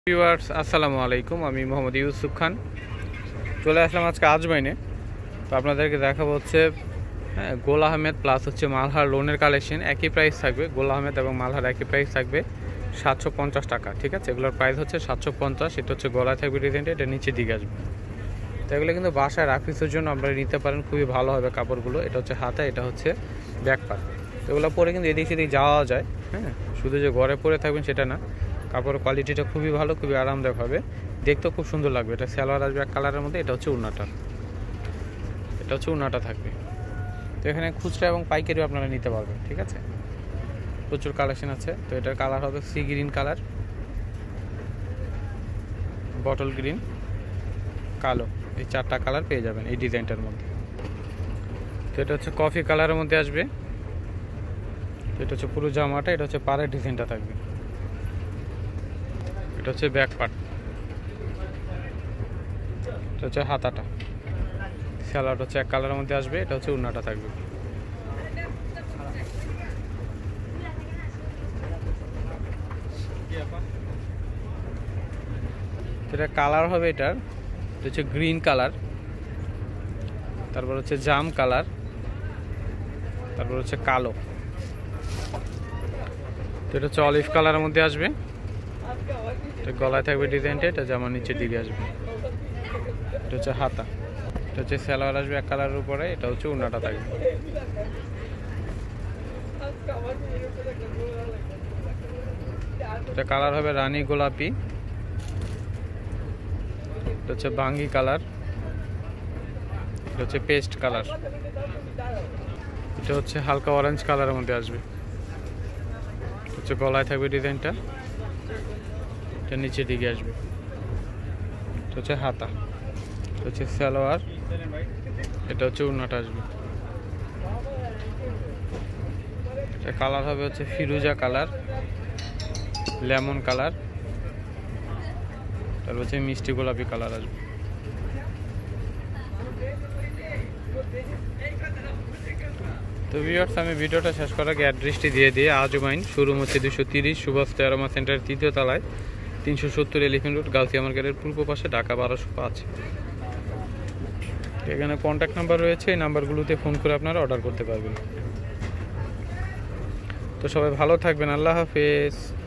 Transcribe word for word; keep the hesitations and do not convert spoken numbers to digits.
Viewers আসসালামু আলাইকুম, আমি মোহাম্মদ ইউসুফ খান চলে আসলাম আজকে আজমাইনে। তো আপনাদেরকে দেখাবো হচ্ছে হ্যাঁ গোল আহমেদ প্লাস হচ্ছে মালহার লোনের কালেকশন। একই প্রাইস থাকবে, গোল আহমেদ এবং মালহার একই প্রাইস থাকবে সাতশো পঞ্চাশ টাকা। ঠিক আছে, এগুলোর প্রাইস হচ্ছে সাতশো পঞ্চাশ। এটা হচ্ছে গলায় থাকবে ডিজাইনটা, এটা নিচের দিকে আসবে। তো এগুলো কিন্তু বাসায় রাফিসের জন্য আপনারা নিতে পারেন, খুবই ভালো হবে কাপড়গুলো। এটা হচ্ছে হাতা, এটা হচ্ছে ব্যাক পার্ট। এগুলো পরে কিন্তু এদিক সেদিক যাওয়া যায়। হ্যাঁ, শুধু যে ঘরে পরে থাকবেন সেটা না, কাপড়ের কোয়ালিটিটা খুবই ভালো, খুবই আরামদায়ক হবে, দেখতেও খুব সুন্দর লাগবে। এটা সালোয়ার আসবে এক কালারের মধ্যে। এটা হচ্ছে উন্নাটা, এটা হচ্ছে উন্নাটা থাকবে। তো এখানে খুচরা এবং পাইকারিও আপনারা নিতে পারবেন। ঠিক আছে, প্রচুর কালেকশন আছে। তো এটার কালার হবে sea green colour, bottle green, কালো, এই চারটা কালার পেয়ে যাবেন এই ডিজাইনটার মধ্যে। তো এটা হচ্ছে কফি কালারের মধ্যে আসবে। এটা হচ্ছে পুরো জামাটা, এটা হচ্ছে পাড়ের ডিজাইনটা থাকবে। এটা হচ্ছে ব্যাক পার্ট, এটা হচ্ছে হাতাটা, সালোয়ারটা হচ্ছে এক কালারের মধ্যে আসবে। এটা হচ্ছে উন্নাটা থাকবে। এটা কালার হবে এটার, এটা হচ্ছে গ্রিন কালার, তারপর হচ্ছে জাম কালার, তারপর হচ্ছে কালো। তো এটা হচ্ছে অলিভ কালারের মধ্যে আসবে। এটা গলায় থাকবে ডিজাইনটা, এটা জামার নিচের দিকে আসবে। এটা হচ্ছে হাতা, এটা হচ্ছে সালোয়ার আসবে এক কালারের উপরে। এটা হচ্ছে উন্নাটা থাকবে। এটা কালার হবে রানী গোলাপি, এটা হচ্ছে বাঙ্গি কালার, এটা হচ্ছে পেস্ট কালার, এটা হচ্ছে হালকা অরেঞ্জ কালারের মধ্যে আসবে। হচ্ছে গলায় থাকবে ডিজাইনটা, এটা নিচের দিকে আসবে। এটা হচ্ছে হাতা, এটা হচ্ছে সালোয়ার, এটা হচ্ছে উন্নাটা আসবে। এটা কালার হবে হচ্ছে ফিরোজা কালার, লেমন কালার, তারপর হচ্ছে মিষ্টি গোলাপি কালার আসবে। তো ভিউয়ার্স, আমি ভিডিওটা শেষ করার আগে অ্যাড্রেসটি দিয়ে দিয়ে আজমাইন শোরুম হচ্ছে দুশো তিরিশ সুভাষ তেরোমা সেন্টারের তৃতীয় তলায়, তিনশো সত্তর এলিফেন্ট রোড, গাউসিয়া মার্কেটের পূর্ব পাশে, ঢাকা বারোশো পাঁচ। এখানে কন্ট্যাক্ট নাম্বার রয়েছে, এই নাম্বারগুলোতে ফোন করে আপনারা অর্ডার করতে পারবেন। তো সবাই ভালো থাকবেন, আল্লাহ হাফেজ।